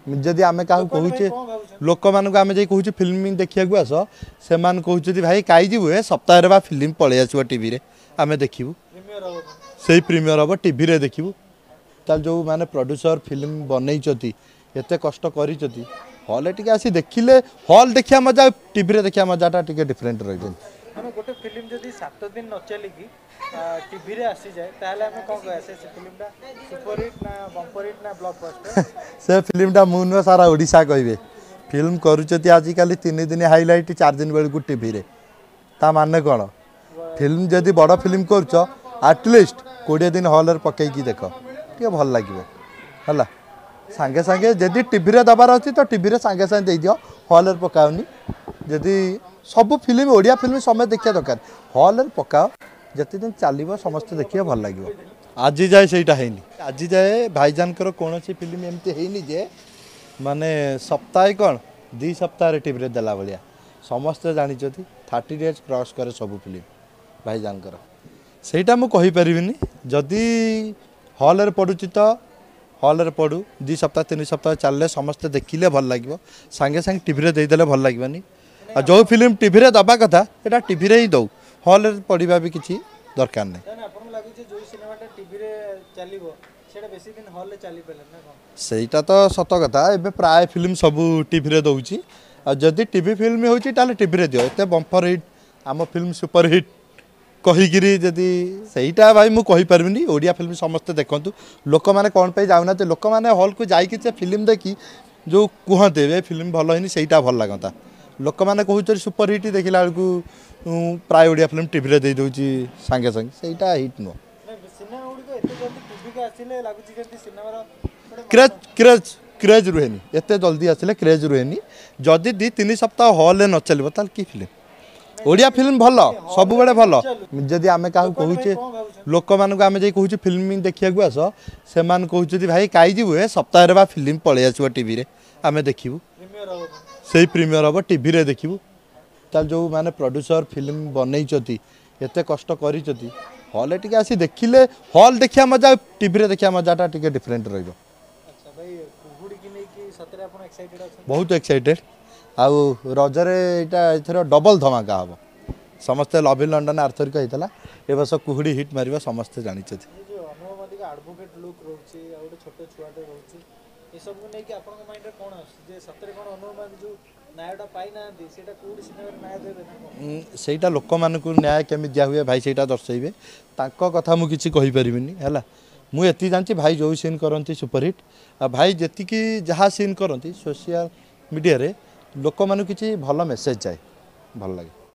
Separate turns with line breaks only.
जदि आम क्या कहे लोक मान आम जा कहे फिल्म देखा आस से कहते भाई कई जीव सप्ताह बा फिल्म पलि आसो टीवी आम देखू से प्रीमियर हम टीवी देखू ताल जो माने प्रोड्यूसर फिल्म बनई एत कष्ट कर हल टी आसी देखिले हल देखा मजा टीवी देखा मजाटा टी डिफरेन्ट रही
मैंने गोटे फिल्म जब 7 दिन न चलिकी टीवी रे आसी जाए ताहले हमें कौन कहे से फिल्मटा सुपरहिट ना बम्परहिट ना ब्लॉकबस्टर
से फिल्मटा मुझे सारा ओडिशा कहे फिल्म करुँच आजिकल 3 दिन हाइलाइट 4 दिन बेलू टीवी रे ता माने कौन फिल्म जदि बड़ फिल्म करुच आटलिस्ट 20 दिन हल पकईकी देख टे भल लगे है सांगे सांगे जदि टीवी रे दबार अच्छी तो टीवी रे सांगे सांगे दे दियो हल पकाओनी जदि सब फिल्म ओडिया फिल्म समय देखा दरकार हल पकाओ जिते दिन चलो समस्ते देखिए भल लगे आज जाए से आज जाए भाईजान कौन फिल्म एमती है जे माने सप्ताह कौन 2 सप्ताह टीवी देला भाया समस्ते जानी 30 डेज क्रॉस करे सब फिल्म भाईजान सेटा मु कहि परिबिनी जदि हॉल पड़ुची तो हॉल पड़ू 2 सप्ताह 3 सप्ताह चलले समस्ते देखिले भल लगे सांगे सांगे टीवी देदेले भल लगवानी आ जो फिल्म टीवी दबा कथा एटा टीवी ही दौ हॉल पढ़ा भी किसी दरकार नहीं सेटा तो सत कथा एबे प्राय फिल्म सब टीवी दौची जदि टीवी फिल्म होची ताले टीवी दियो एते बम्पर हिट आम फिल्म सुपर हिट कहीकिरी जदि सहीटा भाई मुझे कहीपरि ओडिया फिल्म समस्ते देखूँ लोक मैंने कौन पे जाऊना लोक मैंने हॉल को जाकि फिल्म देखी जो कहते ए फिल्म भल है सहीटा भल लगता लोक मैंने कहते सुपर हिट देखला बेलू प्राय ओडिया फिल्म टीवी दे दूची सांगे सांगे सहीटा हिट नुह क्रेज क्रेज क्रेज रुहे एत जल्दी आसिले क्रेज रुहे जदि 2-3 सप्ताह हॉल न चलो ताल कि फिल्म ओडिया फिल्म भल सब बड़े भल जदि आम क्या कहे लोक मान आम जा कहे फिल्म देखा आस से कहते भाई कई जीव सप्ताह बा फिल्म पलि आसो टीवी आम देखू से प्रीमियर हम टीवी देखू ताल जो माने प्रोड्यूसर फिल्म बनई एत कष्ट कर हल टी आसी देखिले हल देखा मजा टीवी देखा मजाटा टी डिफरेन्ट रही बहुत एक्साइटेड आउ रजरे यहाँ डबल धमाका हम समस्ते लव इन लंडन आर्थरिक होता ए वर्ष कुहुड़ी हिट मार समस्ते जानी सेटा लोक मान न्याय केमी दिया हुए भाई सेटा दर्शे कथा मुझे कहीपरि है मुझे जानती भाई जो सीन करती सुपरहिट आ भाई जी जहाँ सीन करती सोशल मीडिया रे लोक मान किसी भल मेसेज जाए भल लगे।